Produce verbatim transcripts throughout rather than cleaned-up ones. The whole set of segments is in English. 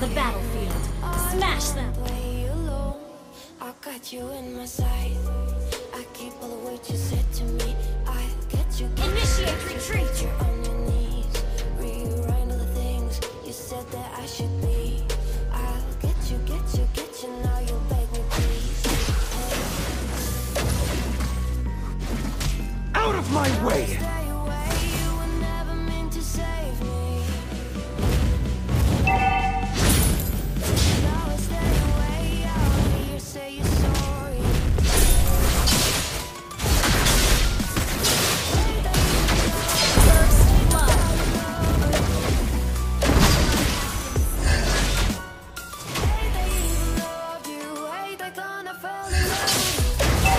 the battlefield. Smash them! I got you in my sight. I keep all the words you said to me. I get you. Initiate retreat! You're on your knees, rewrite all the things you said that I should be. I'll get you, get you, get you. Now you'll beg me, please. Out of my way! Stay away. You were never meant to save me. Now I stay away. I'll hear you say you're sorry. First blood! Hey, they even loved you. Hey, they gonna fall in love with you.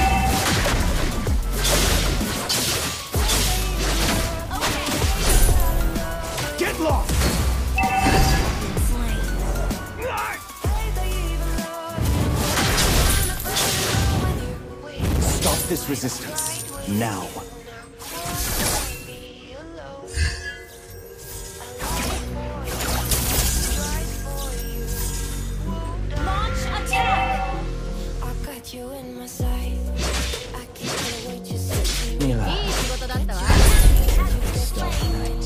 Get lost! Slain. Hey, they even loved you. Gonna fall in love with you. Stop this resistance. Now. Be alone. Launch attack! I got you in my sight. I keep the way you said to me. Mila, いい仕事だったわ。 stop right.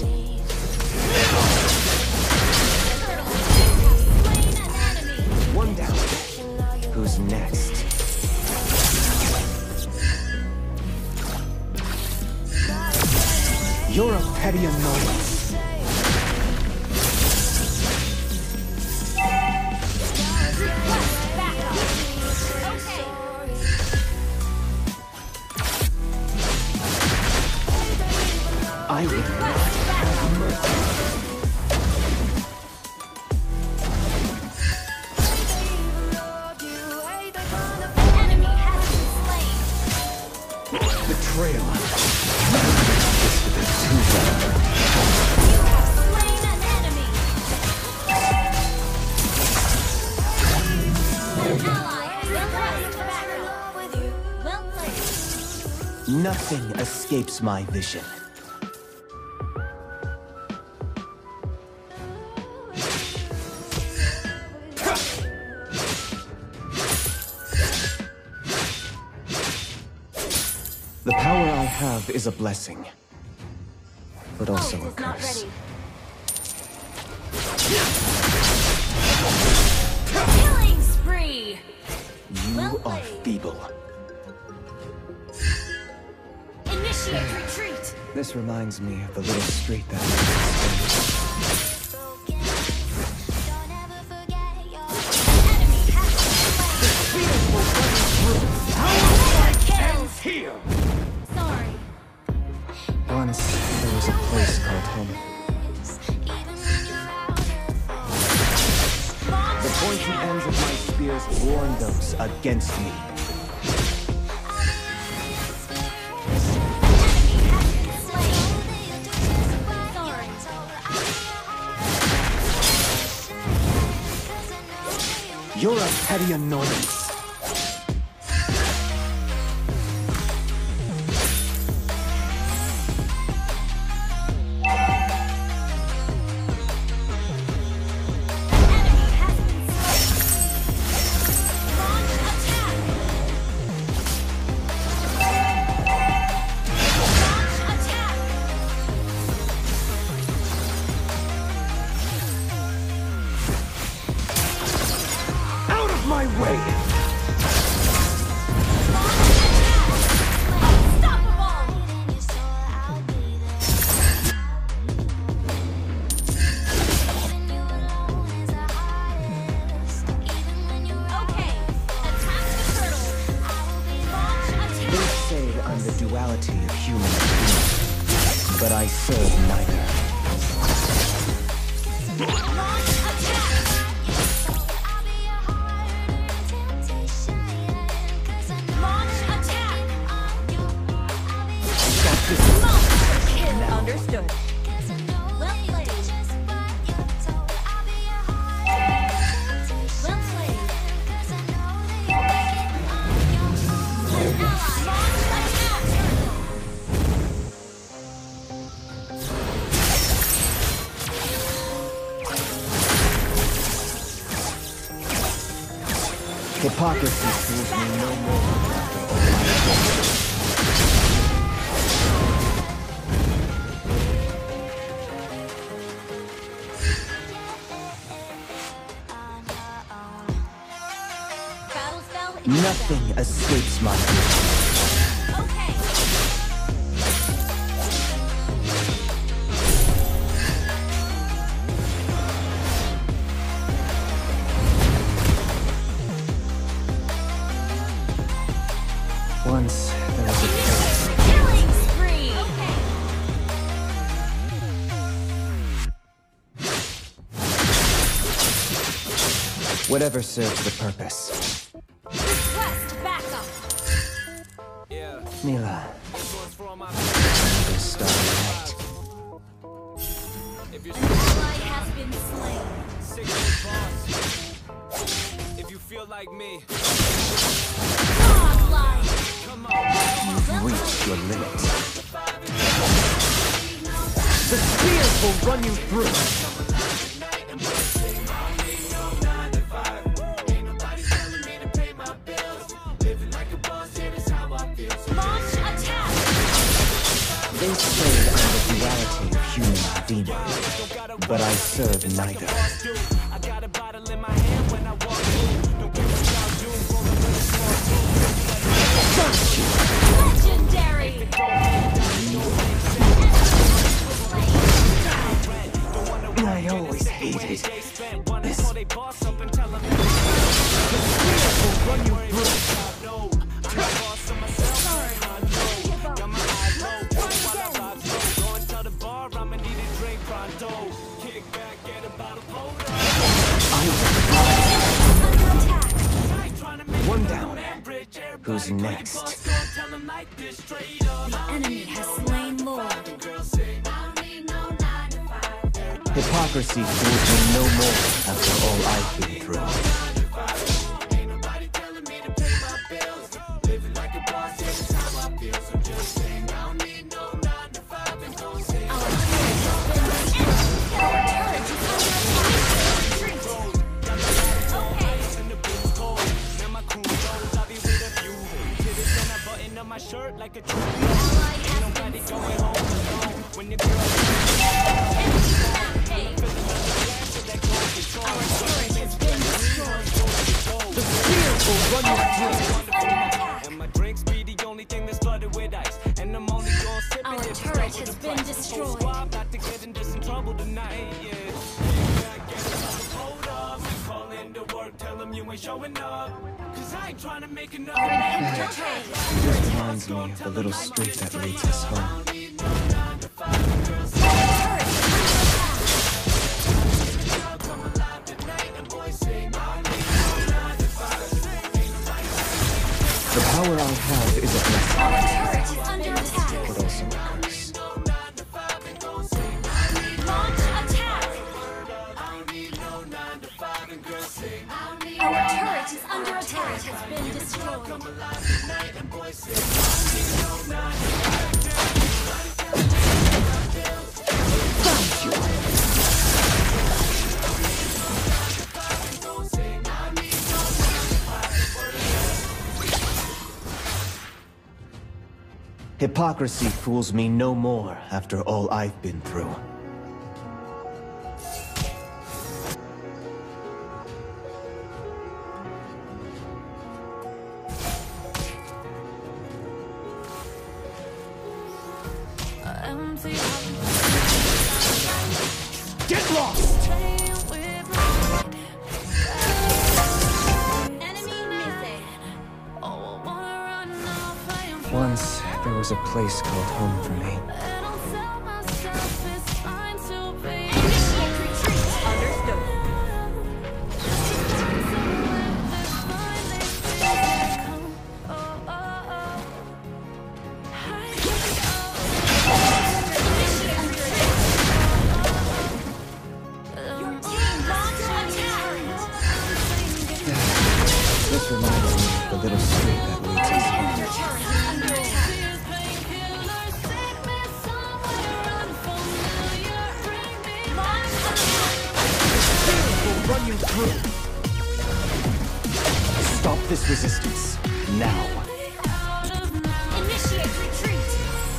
Slain an enemy! One down. Who's next? You're a petty annoyance. Request backup! Okay. I will Request backup! Enemy has been slain! betrayal. You have slain an enemy! An ally has request backup! Well played! Nothing escapes my vision. The power I have is a blessing, but also a Ult is not curse. ready. Killing spree! You Well are played. feeble. Initiate retreat! This reminds me of the little street that we Enemy has been slain! ends here. Sorry. Once there was a place called home. The pointy ends of my spears warn those against me. Sorry. You're a petty annoyance. Enemy has been slain. Launch attack. Launch attack. Out of my way! Unstoppable. Okay. Attack the turtle. Launch They attack. say I'm the duality of human and demon, but I serve neither. Launch attack. Launch attack. Stop this. Monster kill. Understood. Well played. Well played. Hypocrisy fools me no more after all I Battle spell in Nothing escapes my view. Okay. Once there was a place. Killing spree. Okay. Whatever serves the purpose. Request backup. Mila. Another starlight. An ally has been slain. If you feel like me, Godlike. You've reached your limit. The spears will run you through. Launch attack. They say I'm the duality of human and demon, but I serve neither. I got a bottle in my hand when I walk through. Don't give a about doom, rolling with a small Legendary. I always hated this. they boss up and tell them The spears will run you through. no. I'm the boss of myself. I know. Got my eyes low, while I vibe slow. Go and tell the bar I'ma need a drink pronto. Kick back, get a bottle pulled up. Under attack. One down. Who's next? Tell them like this straight up. The enemy has slain Lord. Hypocrisy fools me no more after all I've been through. Ain't nobody telling me to pay my bills. Living like a boss, yeah, that's how I feel. So just saying, I don't need no nine to five and don't say Our turret is under attack. Okay. in the booth cold. Now my crew goes, I'll be with a few. Titties and I button up my shirt like a true. Ally has Nobody been going slain. home alone. When the girl Enemy rampage. Our turret has been destroyed. The spears will run you through. Under attack. and my drinks be the only thing that's flooded with ice. And I'm only gonna sip it Our if it's turret double has the been price. destroyed. Whole squad about to get into some trouble tonight, yeah. Yeah, I guess hold up. Call into work, tell them you ain't showing up. Cause I ain't trying to make another Our man. inhibitor turret is It reminds me of the little street that leads us home. Our turret is under attack. The power I have is a blessing, Our turret is under attack. but also a curse. Launch attack. Our turret is under attack. Has been destroyed. Hypocrisy fools me no more after all I've been through. Get lost! Enemy missing. Once there was a place called home for me. Initiate retreat. Understood. Initiate retreat. Your team launch attack. This reminds me of the little street that leads us home. Your turret is under attack. this resistance. Now. Initiate retreat.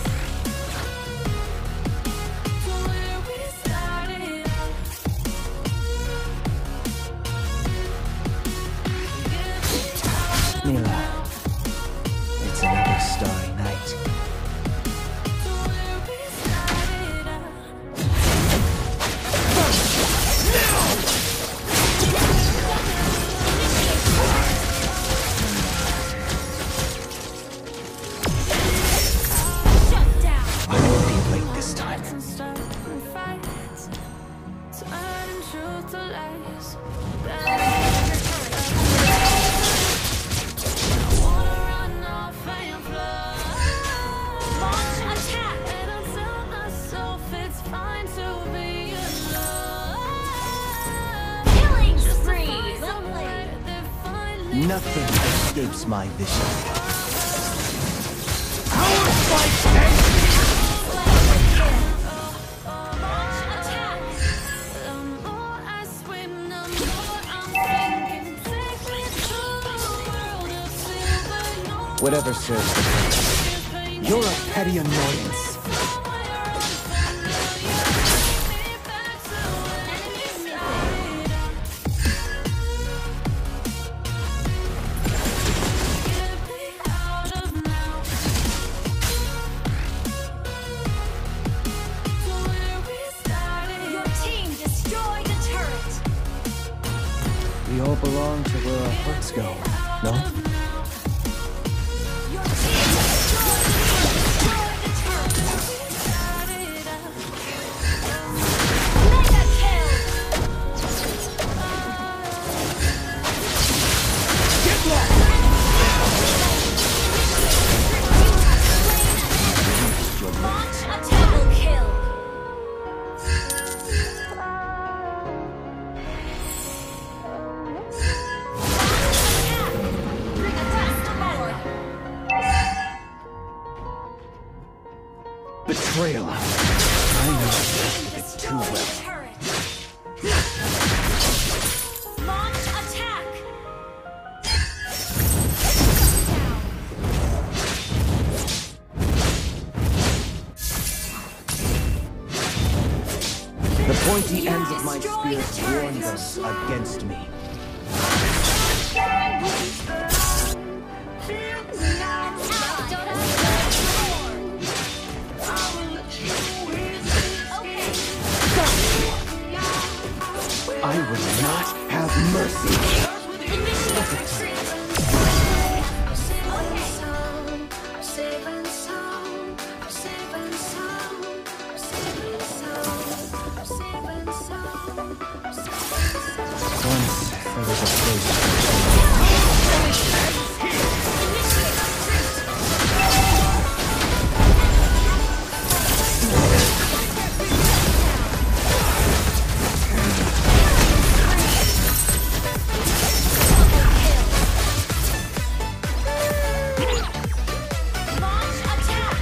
Mila, it's another starry night. Shut down. I won't be late this time. Launch attack. Killing spree. Well played. Nothing escapes my vision. Launch attack. Whatever serves the purpose. You're a petty annoyance. Your team destroyed the turret. We all belong to where our hearts go, no? Your team destroyed the turret. Mega kill. Launch a double kill. Bring a dust aboard. Betrayal. I know this bit too well. Turret. Launch attack. The pointy ends of my Destroy spear the warned turret. us against me. I will not have mercy. Initiate retreat. Once there was a place. Launch attack.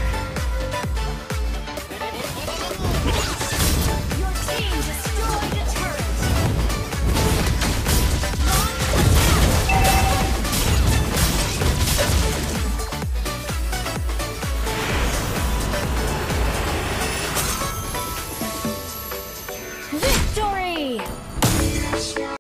Your team destroyed the turret. Launch attack. Victory!